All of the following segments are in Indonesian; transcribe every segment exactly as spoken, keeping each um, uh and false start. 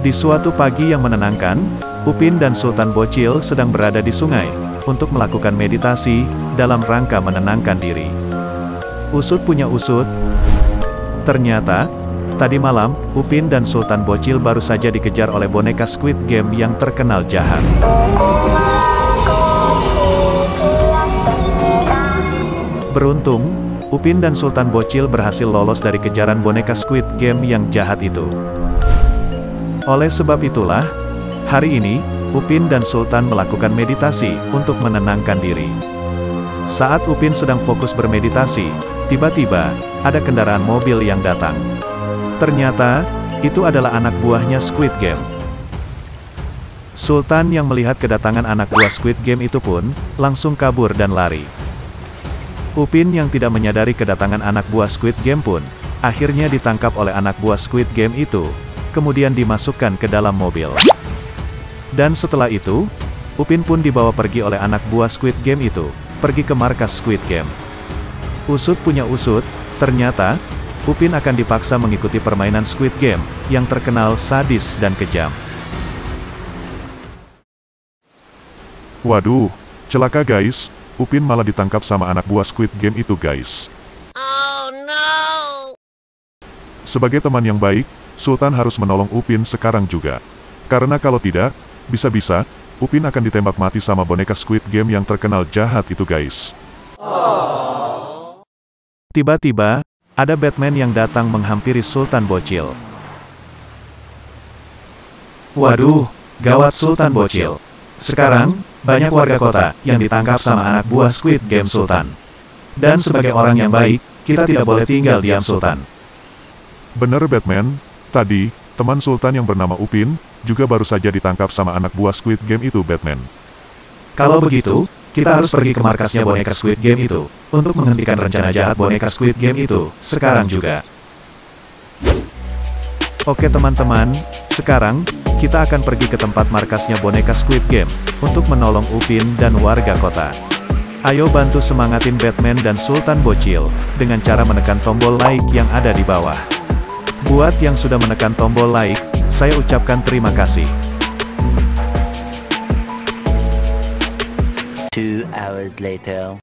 Di suatu pagi yang menenangkan, Upin dan Sultan Bocil sedang berada di sungai, untuk melakukan meditasi, dalam rangka menenangkan diri. Usut punya usut. Ternyata, tadi malam, Upin dan Sultan Bocil baru saja dikejar oleh boneka Squid Game yang terkenal jahat. Beruntung, Upin dan Sultan Bocil berhasil lolos dari kejaran boneka Squid Game yang jahat itu. Oleh sebab itulah, hari ini, Upin dan Sultan melakukan meditasi untuk menenangkan diri. Saat Upin sedang fokus bermeditasi, tiba-tiba, ada kendaraan mobil yang datang. Ternyata, itu adalah anak buahnya Squid Game. Sultan yang melihat kedatangan anak buah Squid Game itu pun, langsung kabur dan lari. Upin yang tidak menyadari kedatangan anak buah Squid Game pun, akhirnya ditangkap oleh anak buah Squid Game itu, kemudian dimasukkan ke dalam mobil. Dan setelah itu, Upin pun dibawa pergi oleh anak buah Squid Game itu, pergi ke markas Squid Game. Usut punya usut, ternyata, Upin akan dipaksa mengikuti permainan Squid Game, yang terkenal sadis dan kejam. Waduh, celaka guys, Upin malah ditangkap sama anak buah Squid Game itu guys. Oh no! Sebagai teman yang baik, Sultan harus menolong Upin sekarang juga. Karena kalau tidak, bisa-bisa, Upin akan ditembak mati sama boneka Squid Game yang terkenal jahat itu guys. Tiba-tiba, ada Batman yang datang menghampiri Sultan Bocil. Waduh, gawat Sultan Bocil. Sekarang, banyak warga kota yang ditangkap sama anak buah Squid Game Sultan. Dan sebagai orang yang baik, kita tidak boleh tinggal diam Sultan. Bener Batman, tadi, teman Sultan yang bernama Upin, juga baru saja ditangkap sama anak buah Squid Game itu Batman. Kalau begitu, kita harus pergi ke markasnya boneka Squid Game itu, untuk menghentikan rencana jahat boneka Squid Game itu, sekarang juga. Oke teman-teman, sekarang, kita akan pergi ke tempat markasnya boneka Squid Game, untuk menolong Upin dan warga kota. Ayo bantu semangatin Batman dan Sultan Bocil, dengan cara menekan tombol like yang ada di bawah. Buat yang sudah menekan tombol like, saya ucapkan terima kasih. Two hours later.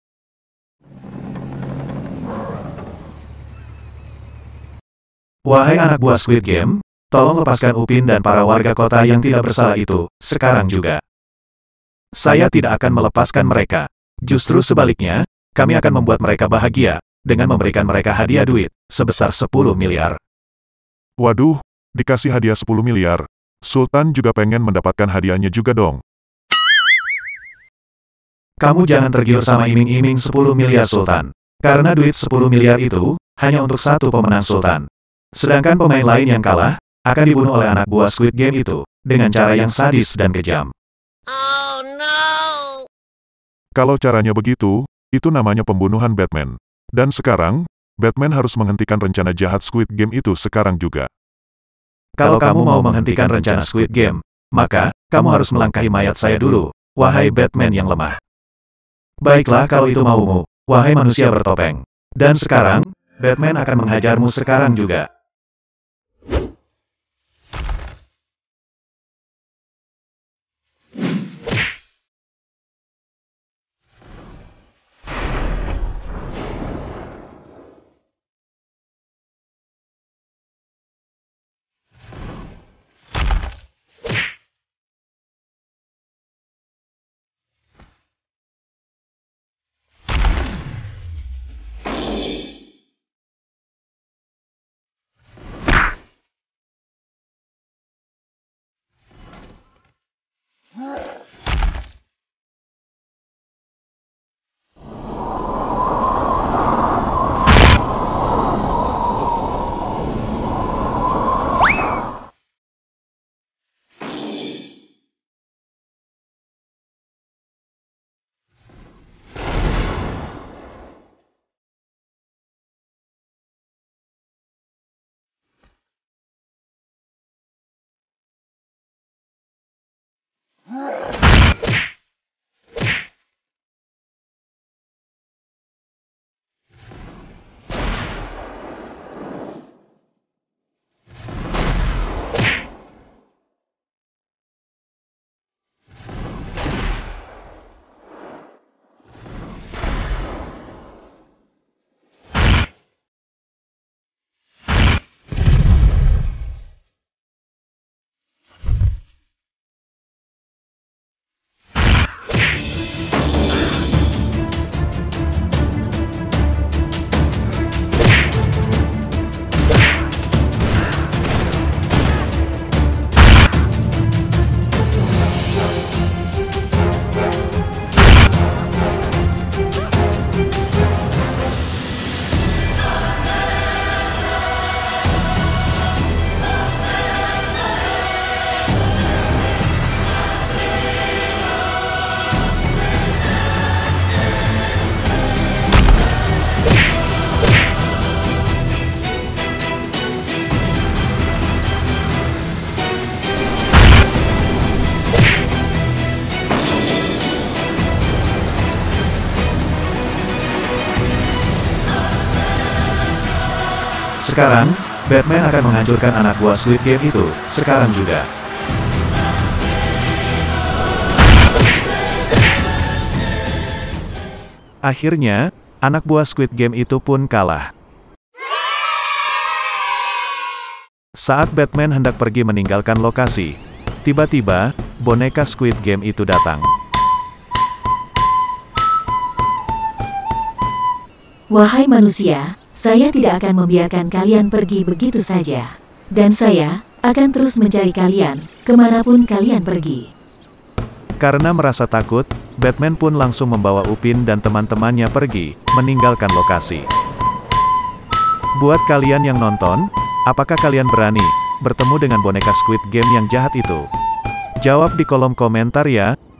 Wahai anak buah Squid Game, tolong lepaskan Upin dan para warga kota yang tidak bersalah itu, sekarang juga. Saya tidak akan melepaskan mereka. Justru sebaliknya, kami akan membuat mereka bahagia, dengan memberikan mereka hadiah duit, sebesar sepuluh miliar. Waduh, dikasih hadiah sepuluh miliar. Sultan juga pengen mendapatkan hadiahnya juga dong. Kamu jangan tergiur sama iming-iming sepuluh miliar Sultan. Karena duit sepuluh miliar itu, hanya untuk satu pemenang Sultan. Sedangkan pemain lain yang kalah, akan dibunuh oleh anak buah Squid Game itu, dengan cara yang sadis dan kejam. Oh no! Kalau caranya begitu, itu namanya pembunuhan Batman. Dan sekarang, Batman harus menghentikan rencana jahat Squid Game itu sekarang juga. Kalau kamu mau menghentikan rencana Squid Game, maka, kamu harus melangkahi mayat saya dulu, wahai Batman yang lemah. Baiklah kalau itu maumu, wahai manusia bertopeng. Dan sekarang, Batman akan menghajarmu sekarang juga. Sekarang, Batman akan menghancurkan anak buah Squid Game itu, sekarang juga. Akhirnya, anak buah Squid Game itu pun kalah. Saat Batman hendak pergi meninggalkan lokasi, tiba-tiba, boneka Squid Game itu datang. Wahai manusia, saya tidak akan membiarkan kalian pergi begitu saja. Dan saya akan terus mencari kalian, kemanapun kalian pergi. Karena merasa takut, Batman pun langsung membawa Upin dan teman-temannya pergi, meninggalkan lokasi. Buat kalian yang nonton, apakah kalian berani bertemu dengan boneka Squid Game yang jahat itu? Jawab di kolom komentar ya.